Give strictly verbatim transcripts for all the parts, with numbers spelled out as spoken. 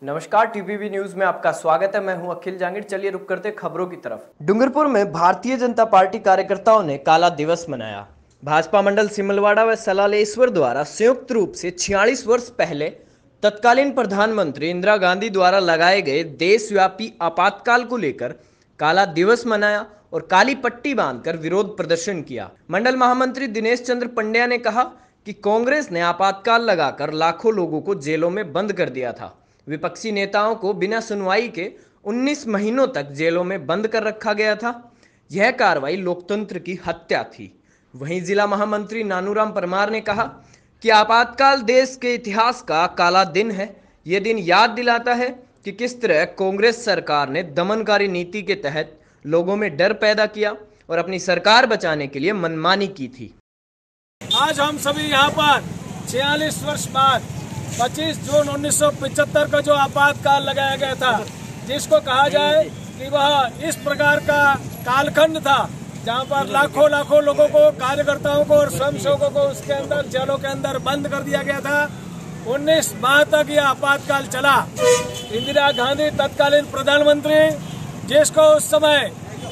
नमस्कार, TPV news में आपका स्वागत है। मैं हूं अखिल जांगिड़। चलिए रुक करते खबरों की तरफ। डूंगरपुर में भारतीय जनता पार्टी कार्यकर्ताओं ने काला दिवस मनाया। भाजपा मंडल सिमलवाड़ा व सलालेश्वर द्वारा संयुक्त रूप से छियालीस वर्ष पहले तत्कालीन प्रधानमंत्री इंदिरा गांधी द्वारा लगाए गए देशव्यापी आपातकाल को लेकर काला दिवस मनाया और काली पट्टी बांधकर विरोध प्रदर्शन किया। मंडल महामंत्री दिनेश चंद्र पंड्या ने कहा कि कांग्रेस ने आपातकाल लगाकर लाखों लोगों को जेलों में बंद कर दिया था। विपक्षी नेताओं को बिना सुनवाई के उन्नीस महीनों तक जेलों में बंद कर रखा गया था। यह कार्रवाई लोकतंत्र की हत्या थी। वहीं जिला महामंत्री नानूराम परमार ने कहा कि आपातकाल देश के इतिहास का काला दिन है। यह दिन याद दिलाता है कि किस तरह कांग्रेस सरकार ने दमनकारी नीति के तहत लोगों में डर पैदा किया और अपनी सरकार बचाने के लिए मनमानी की थी। आज हम सभी यहाँ पर छियालीस वर्ष बाद पच्चीस जून उन्नीस सौ पचहत्तर को जो आपातकाल लगाया गया था, जिसको कहा जाए कि वह इस प्रकार का कालखंड था जहाँ पर लाखों लाखों लोगों को, कार्यकर्ताओं को और स्वयंसेवकों को उसके अंदर जेलों के अंदर बंद कर दिया गया था। उन्नीस माह तक यह आपातकाल चला। इंदिरा गांधी तत्कालीन प्रधानमंत्री, जिसको उस समय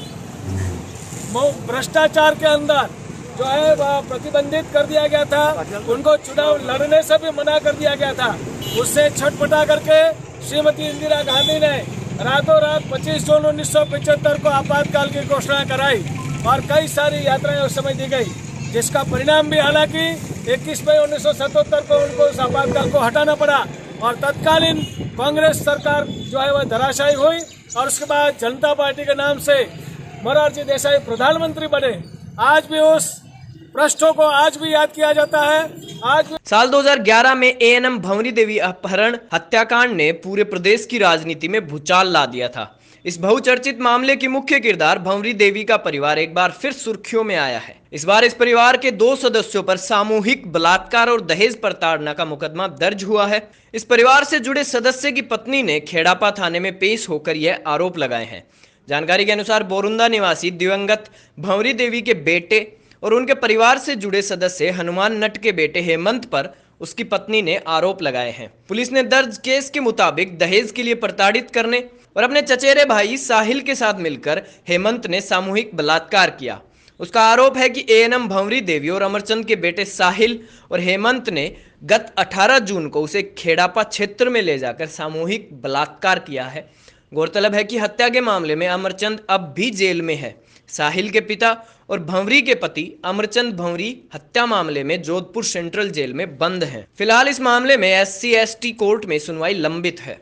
भ्रष्टाचार के अंदर जो है वह प्रतिबंधित कर दिया गया था, उनको चुनाव लड़ने से भी मना कर दिया गया था। उससे छटपटा करके श्रीमती इंदिरा गांधी ने रातों रात पच्चीस जून उन्नीस सौ पचहत्तर को आपातकाल की घोषणा कराई और कई सारी यात्राएं उस समय दी गई, जिसका परिणाम भी हालांकि इक्कीस मई उन्नीस सौ सतहत्तर को उनको उस आपातकाल को हटाना पड़ा और तत्कालीन कांग्रेस सरकार जो है वह धराशायी हुई और उसके बाद जनता पार्टी के नाम से मोरारजी देसाई प्रधानमंत्री बने। आज भी उस पृष्ठों को आज भी याद किया जाता है। आज भी साल दो हज़ार ग्यारह में एएनएम भंवरी देवी अपहरण हत्याकांड ने पूरे प्रदेश की राजनीति में भूचाल ला दिया था। इस बहुचर्चित मामले की मुख्य किरदार भंवरी देवी का परिवार एक बार फिर सुर्खियों में आया है। इस बार इस परिवार के दो सदस्यों पर सामूहिक बलात्कार और दहेज प्रताड़ना का मुकदमा दर्ज हुआ है। इस परिवार से जुड़े सदस्य की पत्नी ने खेड़ापा थाने में पेश होकर यह आरोप लगाए हैं। जानकारी के अनुसार बोरुंदा निवासी दिवंगत भंवरी देवी के बेटे और उनके परिवार से जुड़े सदस्य हनुमान नट के बेटे हेमंत पर उसकी पत्नी ने आरोप लगाए हैं। पुलिस ने दर्ज केस के मुताबिक दहेज के लिए प्रताड़ित करने और अपने चचेरे भाई साहिल के साथ मिलकर हेमंत ने सामूहिक बलात्कार किया। उसका आरोप है कि एएनएम भंवरी देवी और अमरचंद के बेटे साहिल और हेमंत ने गत अठारह जून को उसे खेड़ापा क्षेत्र में ले जाकर सामूहिक बलात्कार किया है। गौरतलब है कि हत्या के मामले में अमरचंद अब भी जेल में है। साहिल के पिता और भंवरी के पति अमरचंद भंवरी हत्या मामले में जोधपुर सेंट्रल जेल में बंद हैं। फिलहाल इस मामले में एससी एसटी कोर्ट में सुनवाई लंबित है।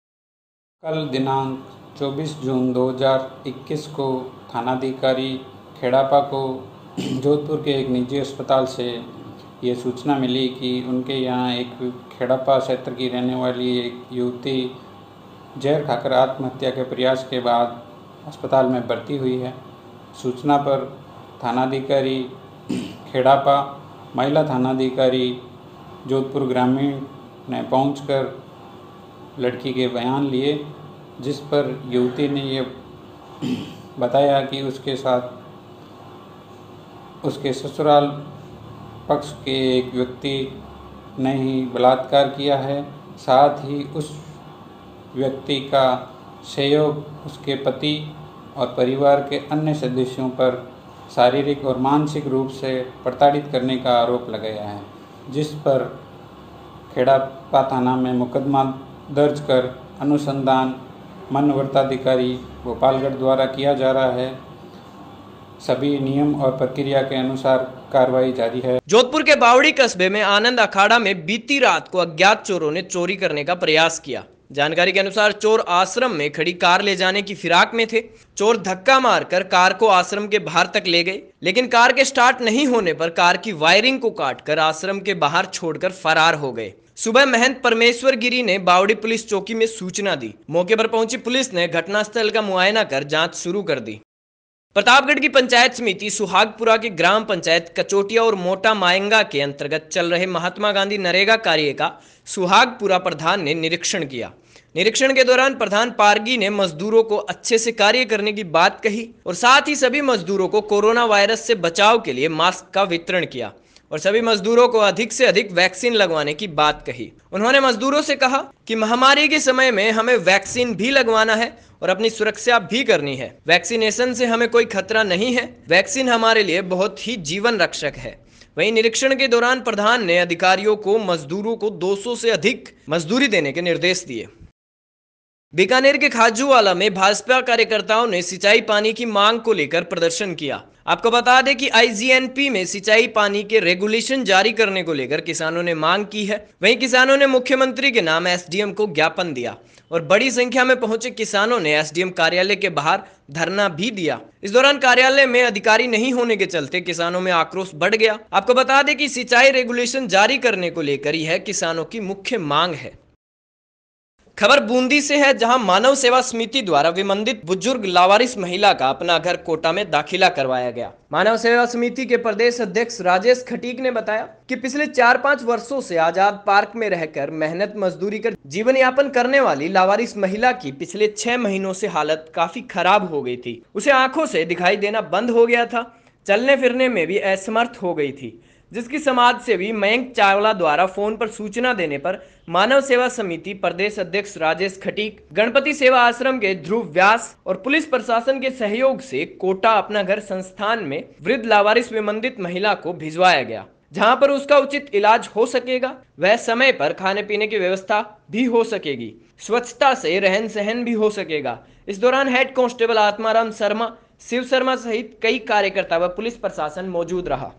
कल दिनांक चौबीस जून दो हज़ार इक्कीस को थानाधिकारी खेड़ापा को जोधपुर के एक निजी अस्पताल से ये सूचना मिली कि उनके यहाँ एक खेड़ापा क्षेत्र की रहने वाली एक युवती जहर खाकर आत्महत्या के प्रयास के बाद अस्पताल में भर्ती हुई है। सूचना पर थानाधिकारी खेड़ापा, महिला थानाधिकारी जोधपुर ग्रामीण ने पहुंचकर लड़की के बयान लिए, जिस पर युवती ने ये बताया कि उसके साथ उसके ससुराल पक्ष के एक व्यक्ति ने ही बलात्कार किया है। साथ ही उस व्यक्ति का सहयोग उसके पति और परिवार के अन्य सदस्यों पर शारीरिक और मानसिक रूप से प्रताड़ित करने का आरोप लगाया है, जिस पर खेड़ापा थाना में मुकदमा दर्ज कर अनुसंधान मनवर्ताधिकारी गोपालगढ़ द्वारा किया जा रहा है। सभी नियम और प्रक्रिया के अनुसार कार्रवाई जारी है। जोधपुर के बावड़ी कस्बे में आनंद अखाड़ा में बीती रात को अज्ञात चोरों ने चोरी करने का प्रयास किया। जानकारी के अनुसार चोर आश्रम में खड़ी कार ले जाने की फिराक में थे। चोर धक्का मारकर कार को आश्रम के बाहर तक ले गए, लेकिन कार के स्टार्ट नहीं होने पर कार की वायरिंग को काटकर आश्रम के बाहर छोड़कर फरार हो गए। सुबह महंत परमेश्वर गिरी ने बावड़ी पुलिस चौकी में सूचना दी। मौके पर पहुंची पुलिस ने घटनास्थल का मुआयना कर जांच शुरू कर दी। प्रतापगढ़ की पंचायत समिति सुहागपुरा के ग्राम पंचायत कचोटिया और मोटा मायंगा के अंतर्गत चल रहे महात्मा गांधी नरेगा कार्य का सुहागपुरा प्रधान ने निरीक्षण किया। निरीक्षण के दौरान प्रधान पारगी ने मजदूरों को अच्छे से कार्य करने की बात कही और साथ ही सभी मजदूरों को कोरोना वायरस से बचाव के लिए मास्क का वितरण किया। और सभी मजदूरों को अधिक से अधिक वैक्सीन लगवाने की बात कही। उन्होंने मजदूरों से कहा कि महामारी के समय में हमें वैक्सीन भी लगवाना है और अपनी सुरक्षा भी करनी है। वैक्सीनेशन से हमें कोई खतरा नहीं है। वैक्सीन हमारे लिए बहुत ही जीवन रक्षक है। वहीं निरीक्षण के दौरान प्रधान ने अधिकारियों को मजदूरों को दो सौ से अधिक मजदूरी देने के निर्देश दिए। बीकानेर के खाजूवाला में भाजपा कार्यकर्ताओं ने सिंचाई पानी की मांग को लेकर प्रदर्शन किया। आपको बता दें कि आईजीएनपी में सिंचाई पानी के रेगुलेशन जारी करने को लेकर किसानों ने मांग की है। वहीं किसानों ने मुख्यमंत्री के नाम एसडीएम को ज्ञापन दिया और बड़ी संख्या में पहुंचे किसानों ने एसडीएम कार्यालय के बाहर धरना भी दिया। इस दौरान कार्यालय में अधिकारी नहीं होने के चलते किसानों में आक्रोश बढ़ गया। आपको बता दें कि सिंचाई रेगुलेशन जारी करने को लेकर यह किसानों की मुख्य मांग है। खबर बूंदी से है, जहां मानव सेवा समिति द्वारा विमंदित बुजुर्ग लावारिस महिला का अपना घर कोटा में दाखिला करवाया गया। मानव सेवा समिति के प्रदेश अध्यक्ष राजेश खटीक ने बताया कि पिछले चार पाँच वर्षों से आजाद पार्क में रहकर मेहनत मजदूरी कर जीवन यापन करने वाली लावारिस महिला की पिछले छह महीनों से हालत काफी खराब हो गई थी। उसे आंखों से दिखाई देना बंद हो गया था, चलने फिरने में भी असमर्थ हो गई थी, जिसकी समाज सेवी मयंक चावला द्वारा फोन पर सूचना देने पर मानव सेवा समिति प्रदेश अध्यक्ष राजेश खटीक, गणपति सेवा आश्रम के ध्रुव व्यास और पुलिस प्रशासन के सहयोग से कोटा अपना घर संस्थान में वृद्ध लावारिस विमंदित महिला को भिजवाया गया, जहां पर उसका उचित इलाज हो सकेगा। वह समय पर खाने पीने की व्यवस्था भी हो सकेगी, स्वच्छता से रहन सहन भी हो सकेगा। इस दौरान हेड कांस्टेबल आत्माराम शर्मा, शिव शर्मा सहित कई कार्यकर्ता व पुलिस प्रशासन मौजूद रहा।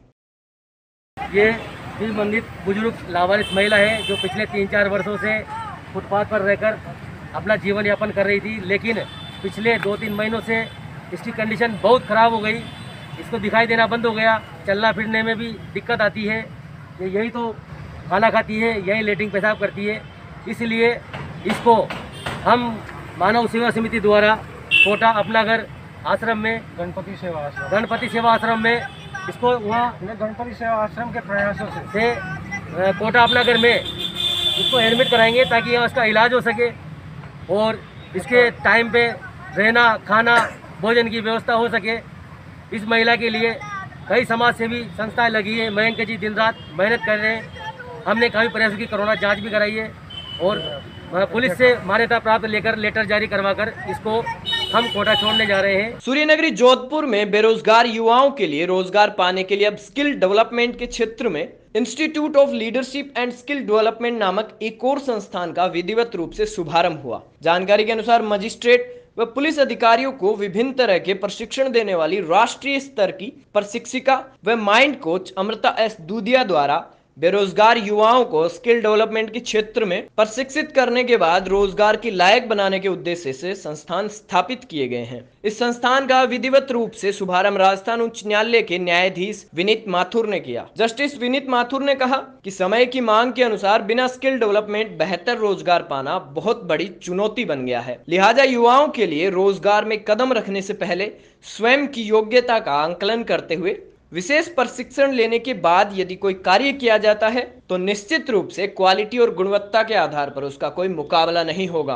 ये विमंदित बुजुर्ग लावारिस महिला है जो पिछले तीन चार वर्षों से फुटपाथ पर रहकर अपना जीवन यापन कर रही थी, लेकिन पिछले दो तीन महीनों से इसकी कंडीशन बहुत ख़राब हो गई। इसको दिखाई देना बंद हो गया, चलना फिरने में भी दिक्कत आती है। ये यही तो खाना खाती है, यही लेटिंग पेशाब करती है। इसलिए इसको हम मानव सेवा समिति द्वारा कोटा अपना घर आश्रम में गणपति सेवा आश्रम गणपति सेवा आश्रम में इसको वहाँ गणपति सेवा आश्रम के प्रयासों से, से कोटा अपना घर में इसको एडमिट कराएंगे ताकि यहाँ इसका इलाज हो सके और इसके टाइम पे रहना, खाना, भोजन की व्यवस्था हो सके। इस महिला के लिए कई समाज सेवी संस्थाएं लगी है। मयंक जी दिन रात मेहनत कर रहे हैं। हमने काफ़ी प्रयास की कोरोना जांच भी कराई है और पुलिस से मान्यता प्राप्त लेकर लेटर जारी करवाकर इसको हम कोटा छोड़ने जा रहे हैं। सूर्यनगरी जोधपुर में बेरोजगार युवाओं के लिए रोजगार पाने के लिए अब स्किल डेवलपमेंट के क्षेत्र में institute of leadership and skill development नामक एक और संस्थान का विधिवत रूप से शुभारंभ हुआ। जानकारी के अनुसार मजिस्ट्रेट व पुलिस अधिकारियों को विभिन्न तरह के प्रशिक्षण देने वाली राष्ट्रीय स्तर की प्रशिक्षिका व माइंड कोच अमृता एस दूधिया द्वारा बेरोजगार युवाओं को स्किल डेवलपमेंट के क्षेत्र में प्रशिक्षित करने के बाद रोजगार की लायक बनाने के उद्देश्य से संस्थान स्थापित किए गए हैं। इस संस्थान का विधिवत रूप से शुभारंभ राजस्थान उच्च न्यायालय के न्यायाधीश विनीत माथुर ने किया। जस्टिस विनीत माथुर ने कहा कि समय की मांग के अनुसार बिना स्किल डेवलपमेंट बेहतर रोजगार पाना बहुत बड़ी चुनौती बन गया है। लिहाजा युवाओं के लिए रोजगार में कदम रखने से पहले स्वयं की योग्यता का आंकलन करते हुए विशेष प्रशिक्षण लेने के बाद यदि कोई कार्य किया जाता है तो निश्चित रूप से क्वालिटी और गुणवत्ता के आधार पर उसका कोई मुकाबला नहीं होगा।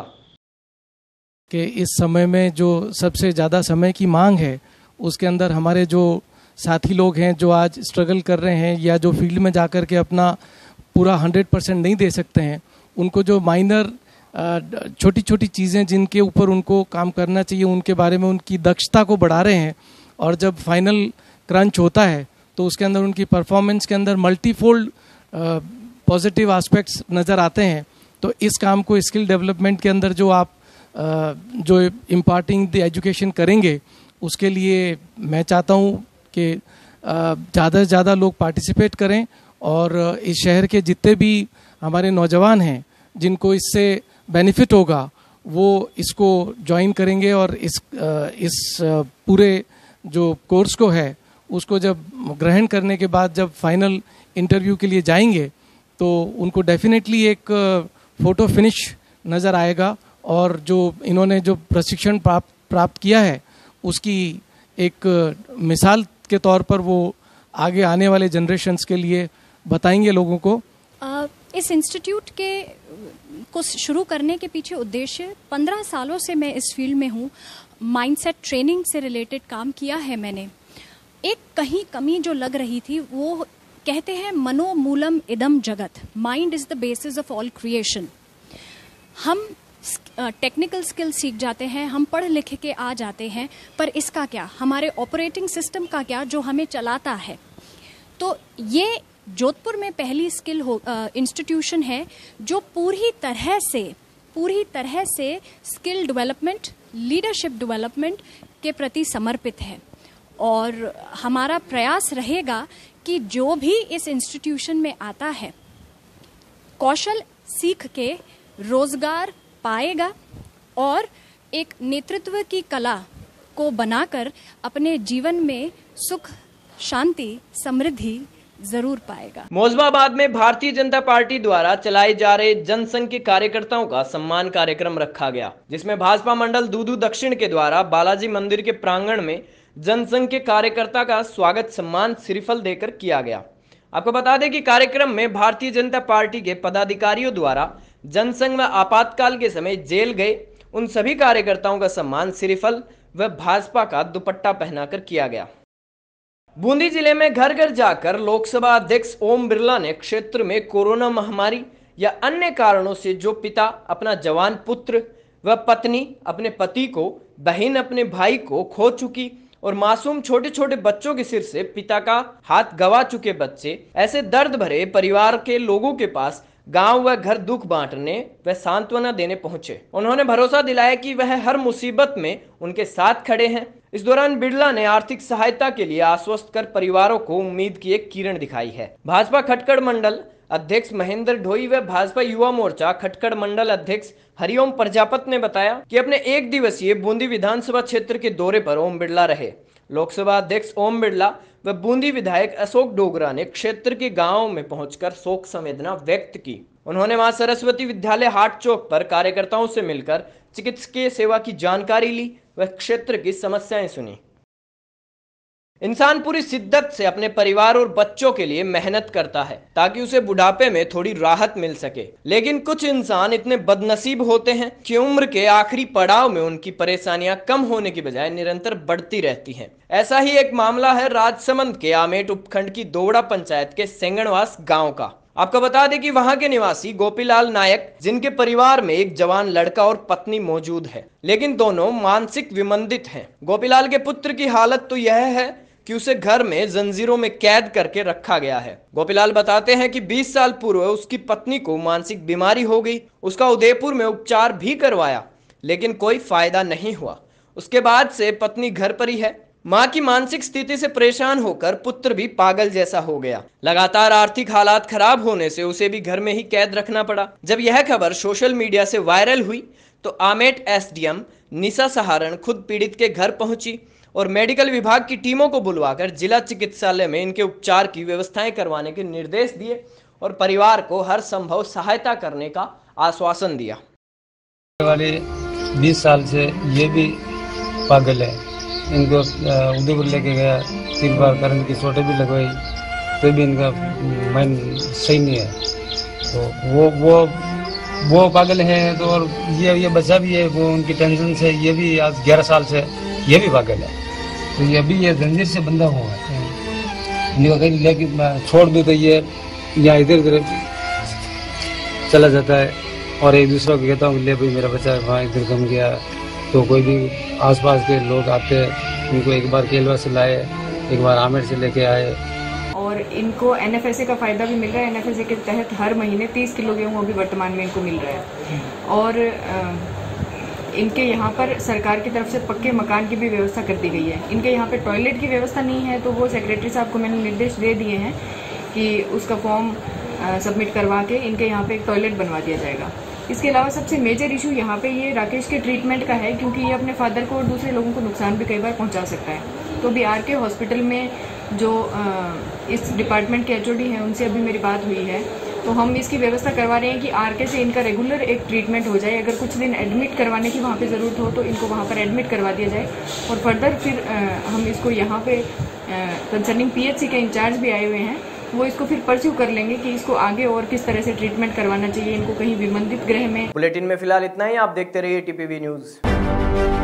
कि इस समय में जो सबसे ज़्यादा समय की मांग है उसके अंदर हमारे जो साथी लोग हैं जो आज स्ट्रगल कर रहे हैं या जो फील्ड में जाकर के अपना पूरा हंड्रेड परसेंट नहीं दे सकते हैं, उनको जो माइनर छोटी छोटी चीज़ें जिनके ऊपर उनको काम करना चाहिए उनके बारे में उनकी दक्षता को बढ़ा रहे हैं और जब फाइनल क्रंच होता है तो उसके अंदर उनकी परफॉर्मेंस के अंदर मल्टीफोल्ड पॉजिटिव एस्पेक्ट्स नज़र आते हैं। तो इस काम को स्किल डेवलपमेंट के अंदर जो आप uh, जो इम्पार्टिंग द एजुकेशन करेंगे उसके लिए मैं चाहता हूँ कि ज़्यादा से ज़्यादा लोग पार्टिसिपेट करें और इस शहर के जितने भी हमारे नौजवान हैं जिनको इससे बेनिफिट होगा वो इसको ज्वाइन करेंगे और इस uh, इस uh, पूरे जो कोर्स को है उसको जब ग्रहण करने के बाद जब फाइनल इंटरव्यू के लिए जाएंगे तो उनको डेफिनेटली एक फ़ोटो फिनिश नज़र आएगा और जो इन्होंने जो प्रशिक्षण प्राप्त प्राप्त किया है उसकी एक मिसाल के तौर पर वो आगे आने वाले जनरेशन्स के लिए बताएंगे लोगों को। आ, इस इंस्टीट्यूट के को शुरू करने के पीछे उद्देश्य पंद्रह सालों से मैं इस फील्ड में हूँ। माइंडसेट ट्रेनिंग से रिलेटेड काम किया है मैंने। एक कहीं कमी जो लग रही थी वो कहते हैं मनोमूलम इदम जगत, mind is the basis of all creation. हम टेक्निकल स्किल सीख जाते हैं, हम पढ़ लिख के आ जाते हैं, पर इसका क्या, हमारे ऑपरेटिंग सिस्टम का क्या जो हमें चलाता है। तो ये जोधपुर में पहली स्किल हो इंस्टीट्यूशन है जो पूरी तरह से पूरी तरह से स्किल डेवलपमेंट, लीडरशिप डेवलपमेंट के प्रति समर्पित है। और हमारा प्रयास रहेगा कि जो भी इस इंस्टीट्यूशन में आता है कौशल सीख के रोजगार पाएगा और एक नेतृत्व की कला को बनाकर अपने जीवन में सुख, शांति, समृद्धि जरूर पाएगा। मौजबाबाद में भारतीय जनता पार्टी द्वारा चलाए जा रहे जनसंघ के कार्यकर्ताओं का सम्मान कार्यक्रम रखा गया, जिसमें भाजपा मंडल दूदू दक्षिण के द्वारा बालाजी मंदिर के प्रांगण में जनसंघ के कार्यकर्ता का स्वागत सम्मान श्रीफल देकर किया गया। आपको बता दें कि कार्यक्रम में भारतीय जनता पार्टी के पदाधिकारियों द्वारा जनसंघ व आपातकाल के समय जेल गए उन सभी कार्यकर्ताओं का सम्मान श्रीफल व भाजपा का दुपट्टा पहनाकर किया गया। बूंदी जिले में घर घर जाकर लोकसभा अध्यक्ष ओम बिरला ने क्षेत्र में कोरोना महामारी या अन्य कारणों से जो पिता अपना जवान पुत्र व पत्नी अपने पति को, बहन अपने भाई को खो चुकी और मासूम छोटे छोटे बच्चों के सिर से पिता का हाथ गवा चुके बच्चे, ऐसे दर्द भरे परिवार के लोगों के पास गांव व घर दुख बांटने व सांत्वना देने पहुंचे। उन्होंने भरोसा दिलाया कि वह हर मुसीबत में उनके साथ खड़े हैं। इस दौरान बिरला ने आर्थिक सहायता के लिए आश्वस्त कर परिवारों को उम्मीद की एक किरण दिखाई है। भाजपा खटकड़ मंडल अध्यक्ष महेंद्र ढोई व भाजपा युवा मोर्चा खटकड़ मंडल अध्यक्ष हरिओम प्रजापत ने बताया कि अपने एक दिवसीय बूंदी विधानसभा क्षेत्र के दौरे पर ओम बिरला रहे। लोकसभा अध्यक्ष ओम बिरला व बूंदी विधायक अशोक डोगरा ने क्षेत्र के गांवों में पहुंचकर शोक संवेदना व्यक्त की। उन्होंने मां सरस्वती विद्यालय हाट चौक पर कार्यकर्ताओं से मिलकर चिकित्सकीय सेवा की जानकारी ली व क्षेत्र की समस्याएं सुनी। इंसान पूरी शिद्दत से अपने परिवार और बच्चों के लिए मेहनत करता है ताकि उसे बुढ़ापे में थोड़ी राहत मिल सके, लेकिन कुछ इंसान इतने बदनसीब होते हैं कि उम्र के आखिरी पड़ाव में उनकी परेशानियां कम होने की बजाय निरंतर बढ़ती रहती हैं। ऐसा ही एक मामला है राजसमंद के आमेट उपखंड की दोवड़ा पंचायत के सेंगणवास गाँव का। आपको बता दें कि वहां के निवासी गोपीलाल नायक, जिनके परिवार में एक जवान लड़का और पत्नी मौजूद है, लेकिन दोनों मानसिक विमंदित हैं। गोपीलाल के पुत्र की हालत तो यह है कि उसे घर में जंजीरों में कैद करके रखा गया है। गोपीलाल बताते हैं कि बीस साल पूर्व उसकी पत्नी को मानसिक बीमारी हो गई। उसका उदयपुर में उपचार भी करवाया, लेकिन कोई फायदा नहीं हुआ। उसके बाद से पत्नी घर पर ही है। मां की मानसिक स्थिति से परेशान होकर पुत्र भी पागल जैसा हो गया। लगातार आर्थिक हालात खराब होने से उसे भी घर में ही कैद रखना पड़ा। जब यह खबर सोशल मीडिया से वायरल हुई तो आमेट एसडीएम निशा सहारण खुद पीड़ित के घर पहुंची और मेडिकल विभाग की टीमों को बुलवाकर जिला चिकित्सालय में इनके उपचार की व्यवस्थाएं करवाने के निर्देश दिए और परिवार को हर संभव सहायता करने का आश्वासन दिया। वाले बीस साल से ये भी पागल है, इनको उदयपुर लेके गया, तीन बार करंट की चोटें भी लगवाई, तो भी इनका माइंड सही नहीं है। तो वो वो वो पागल है तो और ये ये बच्चा भी है, वो उनकी टेंशन से ये भी आज ग्यारह साल से ये भी पागल है। तो ये अभी ये जंजीर से बंधा हुआ है, इनको कहीं लेके छोड़ दो तो ये यहाँ इधर उधर चला जाता है और एक दूसरे को कहता हूँ ले भाई मेरा बच्चा वहाँ इधर घूम गया, तो कोई भी आसपास के लोग आते हैं, उनको एक बार केलवा से लाए, एक बार आमेर से लेके आए। और इनको एनएफएसए का फायदा भी मिल रहा है। एनएफएसए के तहत हर महीने तीस किलो गेहूँ अभी वर्तमान में इनको मिल रहा है। और इनके यहाँ पर सरकार की तरफ से पक्के मकान की भी व्यवस्था कर दी गई है। इनके यहाँ पे टॉयलेट की व्यवस्था नहीं है, तो वो सेक्रेटरी साहब को मैंने निर्देश दे दिए हैं कि उसका फॉर्म सबमिट करवा के इनके यहाँ पे एक टॉयलेट बनवा दिया जाएगा। इसके अलावा सबसे मेजर इशू यहाँ पे ये राकेश के ट्रीटमेंट का है, क्योंकि ये अपने फादर को और दूसरे लोगों को नुकसान भी कई बार पहुँचा सकता है। तो अभी आर के हॉस्पिटल में जो इस डिपार्टमेंट के एचओडी हैं उनसे अभी मेरी बात हुई है, तो हम इसकी व्यवस्था करवा रहे हैं कि आरके से इनका रेगुलर एक ट्रीटमेंट हो जाए। अगर कुछ दिन एडमिट करवाने की वहाँ पे ज़रूरत हो तो इनको वहाँ पर एडमिट करवा दिया जाए और फर्दर फिर आ, हम इसको यहाँ पे कंसर्निंग पीएचसी के इंचार्ज भी आए हुए हैं, वो इसको फिर परस्यू कर लेंगे कि इसको आगे और किस तरह से ट्रीटमेंट करवाना चाहिए, इनको कहीं विमंदित गृह में। बुलेटिन में फिलहाल इतना ही। आप देखते रहिए टीपीवी न्यूज़।